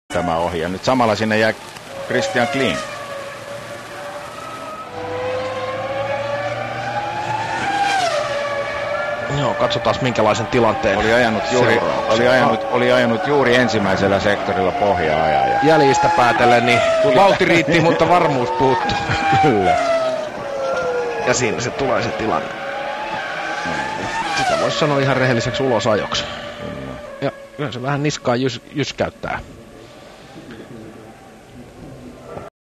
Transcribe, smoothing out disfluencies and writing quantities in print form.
tämä ohi. Ja nyt samalla sinne jää Christian Kling. Joo, katsotaan minkälaisen tilanteen oli ajanut juuri ensimmäisellä sektorilla pohja-ajaja. Jäljistä päätellen, niin vauhti riitti, mutta varmuus puuttuu. Kyllä. Ja siinä se tulee se tilanne. Sitä voisi sanoa ihan rehelliseksi ulosajoksi. Ja kyllä se vähän niskaa jyskäyttää.